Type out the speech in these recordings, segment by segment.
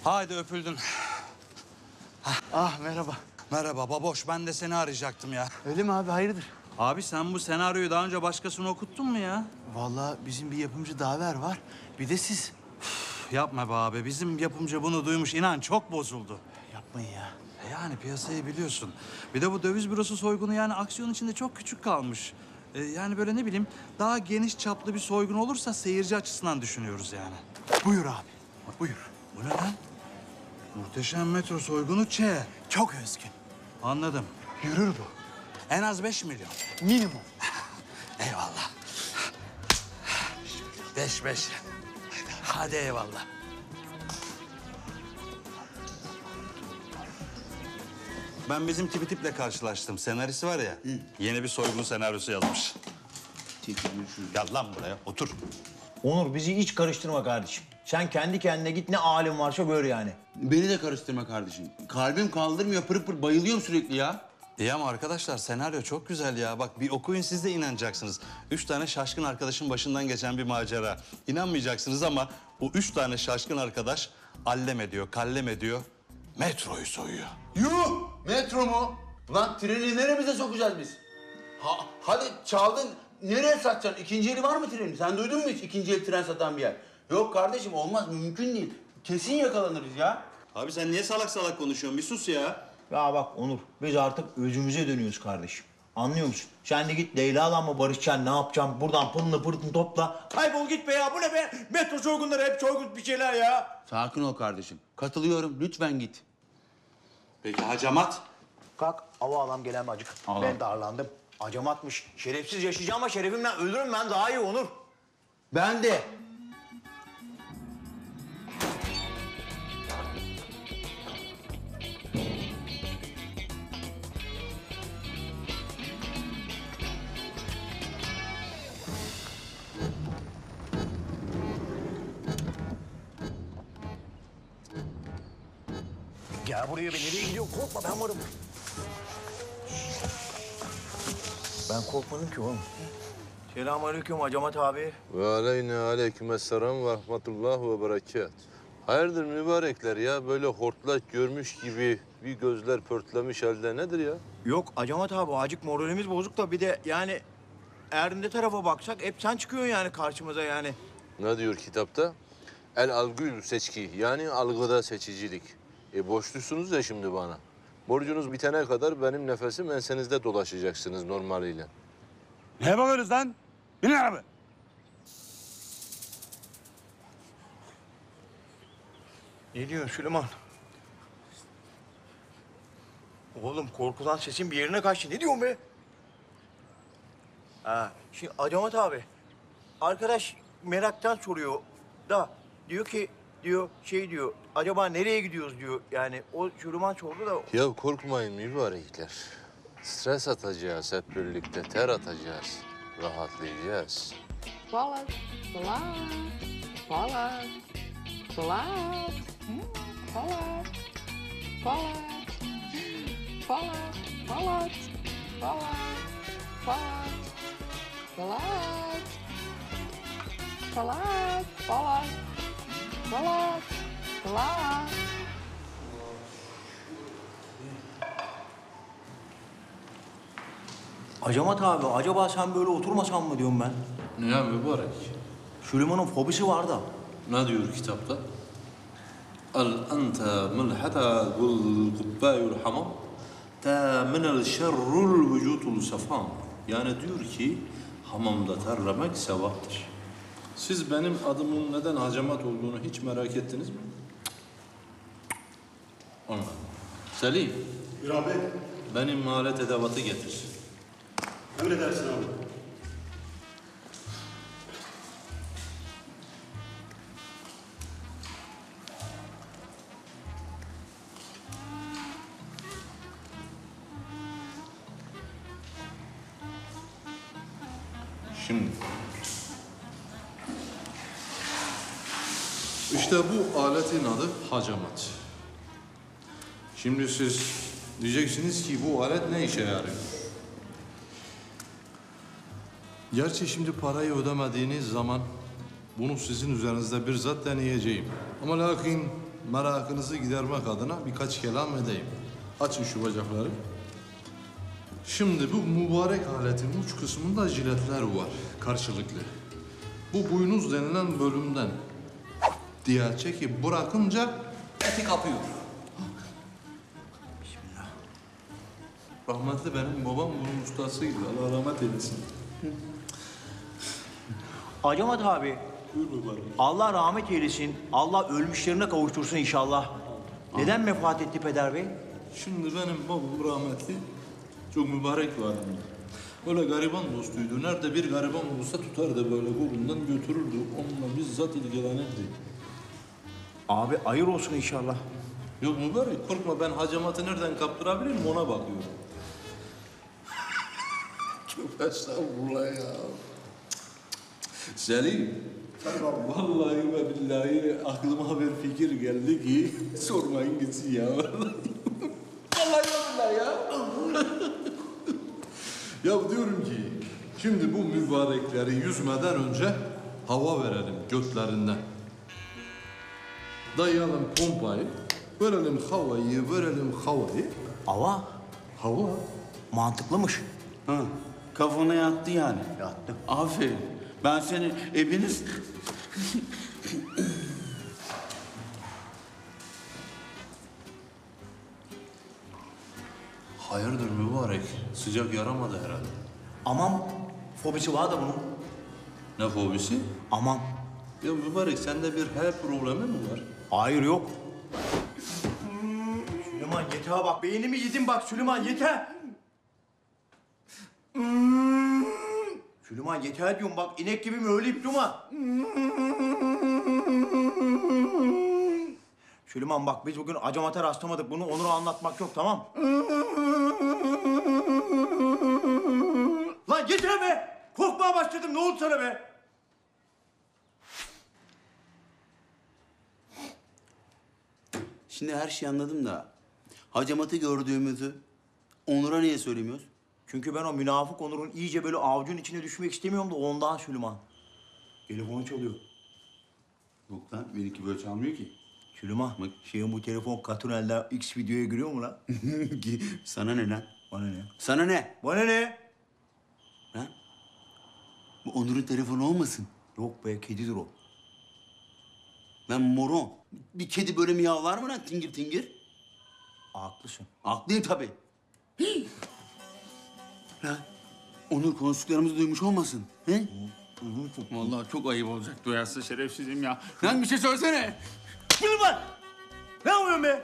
Haydi öpüldün. Ah merhaba. Merhaba baboş, ben de seni arayacaktım ya. Öyle mi abi, hayırdır? Abi sen bu senaryoyu daha önce başkasına okuttun mu ya? Vallahi bizim bir yapımcı Daver var. Bir de siz. Yapma be abi, bizim yapımcı bunu duymuş, inan çok bozuldu. Yapmayın ya. Yani piyasayı biliyorsun. Bir de bu döviz bürosu soygunu yani aksiyon içinde çok küçük kalmış. Yani böyle ne bileyim daha geniş çaplı bir soygun olursa seyirci açısından düşünüyoruz yani. Buyur abi. Buyur. Bu ne lan? Muhteşem metro soygunu Ç. Çok özgün. Anladım. Yürür bu. En az 5 milyon. Minimum. Eyvallah. 5. Hadi eyvallah. Ben bizim tiple karşılaştım. Senarisi var ya, yeni bir soygun senaryosu yazmış. Gel lan buraya, otur. Onur bizi hiç karıştırma kardeşim. Sen kendi kendine git, ne halin varsa gör yani. Beni de karıştırma kardeşim. Kalbim kaldırmıyor, pır pır bayılıyorum sürekli ya. İyi ama arkadaşlar senaryo çok güzel ya. Bak bir okuyun siz de inanacaksınız. 3 tane şaşkın arkadaşın başından geçen bir macera. İnanmayacaksınız ama bu 3 tane şaşkın arkadaş allem ediyor, kallem ediyor. Metroyu soyuyor. Yuh! Metro mu? Lan treni neremize sokacağız biz? Hadi çaldın, nereye satacaksın? İkinci eli var mı trenin? Sen duydun mu hiç ikinci el tren satan bir yer? Yok kardeşim, olmaz, mümkün değil. Kesin yakalanırız ya. Abi sen niye salak salak konuşuyorsun? Bir sus ya. Ya bak Onur, biz artık özümüze dönüyoruz kardeşim. Anlıyor musun? Sen de git Leyla'la mı barışacaksın, ne yapacaksın? Buradan pılını pırtını topla. Kaybol git be ya, bu ne be? Metro soygunları hep soygun bir şeyler ya. Sakin ol kardeşim. Katılıyorum, lütfen git. Peki hacamat? Kalk, hava alam gelen acık. Alam. Ben darlandım. Acamatmış. Şerefsiz yaşayacağım ama şerefimden ölürüm ben, daha iyi Onur. Ben de. Gel buraya be, nereye gidiyorsun? Korkma, ben varım. Ben korkmadım ki oğlum. Selamünaleyküm Hacamat abi. Ve aleyne aleykümesselam ve rahmetullah ve berekat. Hayırdır mübarekler ya? Böyle hortlak görmüş gibi bir gözler pörtlemiş elde nedir ya? Yok Hacamat abi, acık moralimiz bozuk da bir de yani eğer ne tarafa baksak hep sen çıkıyorsun yani karşımıza yani. Ne diyor kitapta? El algül seçki, yani algıda seçicilik. Borçlusunuz ya şimdi bana. Borcunuz bitene kadar benim nefesim ensenizde dolaşacaksınız normaliyle. Ne bakıyorsunuz lan? Binin araba. Ne diyorsun Süleyman? Oğlum korkudan sesin bir yerine kaçtı. Ne diyorsun be? Ha, şimdi Hacamat abi, arkadaş meraktan soruyor da diyor ki diyor acaba nereye gidiyoruz diyor. Yani o Süleyman sordu da. Ya korkmayın mübarekler. Stres atacağız hep birlikte, ter atacağız. Rahatlayacağız. Balat, balat, balat, balat, balat, balat, balat, balat, balat, balat, balat, balat, balat, balat, balat. Hacamat abi, acaba sen böyle oturmasan mı diyorum ben. Ne mübarek? Süleyman'ın fobisi var da. Ne diyor kitapta? El ente milhata gul kubbayul hamam ta minel şerrul vücutul safam. Yani diyor ki hamamda terlemek sevaptır. Siz benim adımın neden hacamat olduğunu hiç merak ettiniz mi? Anladım. Selim. Buyur abi. Benim alet edevatı getir. Emredersin abi. Şimdi. İşte bu aletin adı hacamat. Şimdi siz diyeceksiniz ki bu alet ne işe yarıyor? Gerçi şimdi parayı ödemediğiniz zaman bunu sizin üzerinizde bizzat deneyeceğim. Ama lakin merakınızı gidermek adına birkaç kelam edeyim. Açın şu bacakları. Şimdi bu mübarek aletin uç kısmında jiletler var, karşılıklı. Bu boynuz denilen bölümden diğer çekip bırakınca eti kapıyor. Bismillah. Rahmetli benim babam bunun ustasıydı. Allah rahmet eylesin. Hacamat abi, Buyur mübarek. Allah rahmet eylesin. Allah ölmüşlerine kavuştursun inşallah. Neden vefat etti peder bey? Şimdi benim babam rahmetli çok mübarek bir adamdı. Böyle gariban dostuydu. Nerede bir gariban olursa tutardı böyle kolundan götürürdü. Onunla bizzat ilgilenirdi. Abi hayır olsun inşallah. Yok mübarek korkma ben hacamatı nereden kaptırabilirim ona bakıyorum. Çok estağfurullah ya. Selim. Vallahi ve billahi aklıma bir fikir geldi ki sormayın gitsin ya. Vallahi billahi ya. Ya diyorum ki şimdi bu mübarekleri yüzmeden önce hava verelim götlerinden. Dayayalım pompayı, verelim havayı. Ama Hava. mantıklımış. Ha, kafana yattı yani. Yattı. Aferin. Ben senin ebeniz... Hayırdır mübarek? Sıcak yaramadı herhalde. Aman fobisi var da bunun. Ne fobisi? Aman. Ya mübarek sende bir H problemi mi var? Hayır yok. Süleyman yeter bak beynimi yedin bak Süleyman yeter. Süleyman yeter diyorum bak inek gibi mi öyleyip durma. Süleyman bak biz bugün acamata rastlamadık bunu Onur'a anlatmak yok tamam. Lan yeter be! Korkmaya başladım ne oldu sana be? Şimdi her şeyi anladım da... Hacamat'ı gördüğümüzü Onur'a niye söylemiyoruz? Çünkü ben o münafık Onur'un iyice böyle avucun içine düşmek istemiyorum da ondan Süleyman. Telefonu çalıyor. Yok lan, benimki böyle çalmıyor ki. Süleyman, şeyin bu telefon Katunel'den X videoya giriyor mu lan? Sana ne lan? Bana ne? Sana ne? Bana ne? Lan? Bu Onur'un telefonu olmasın? Yok be, kedidir o. Lan moron. Bir kedi böyle miyavlar mı lan tingir tingir? Haklısın. Haklıyım tabii. Lan Onur konuştuklarımızı duymuş olmasın. He? Vallahi çok ayıp olacak duyarsa şerefsizim ya. Lan bir şey söylesene. Süleyman! Ne yapıyorsun be?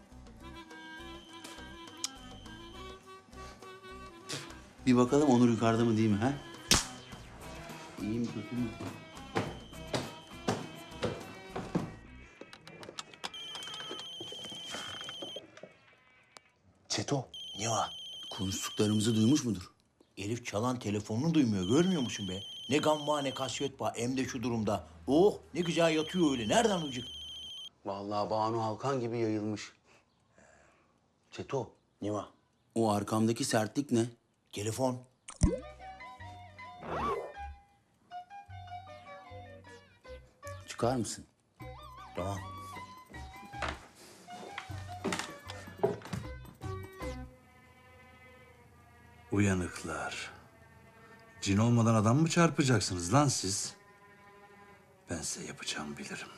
Bir bakalım Onur yukarıda mı değil mi ha? İyi mi kötü mü? Çeto, ne var? Konuştuklarımızı duymuş mudur? Elif çalan telefonunu duymuyor, görmüyor musun be? Ne gam var ne kasvet var, hem de şu durumda. Oh, ne güzel yatıyor öyle, nereden duyacak? Vallahi Banu Halkan gibi yayılmış. Çeto, Ne var? o arkamdaki sertlik ne? Telefon. Çıkar mısın? Tamam. Uyanıklar. Cin olmadan adam mı çarpacaksınız lan siz? Ben size yapacağımı bilirim.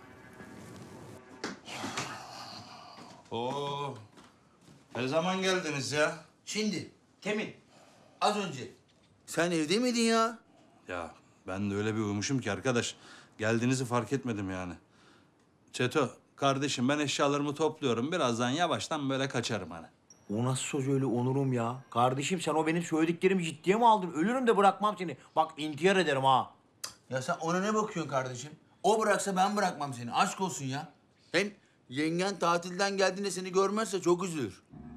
Oo. Ne zaman geldiniz ya? Şimdi, temin, az önce. Sen evde miydin ya? Ya ben de öyle bir uyumuşum ki arkadaş. Geldiğinizi fark etmedim yani. Çeto, kardeşim ben eşyalarımı topluyorum. Birazdan yavaştan böyle kaçarım hani. O nasıl söz öyle Onur'um ya? Kardeşim sen o benim söylediklerimi ciddiye mi aldın? Ölürüm de bırakmam seni. Bak intihar ederim ha. Ya sen ona ne bakıyorsun kardeşim? O bıraksa ben bırakmam seni. Aşk olsun ya. Hem yengen tatilden geldiğinde seni görmezse çok üzülür.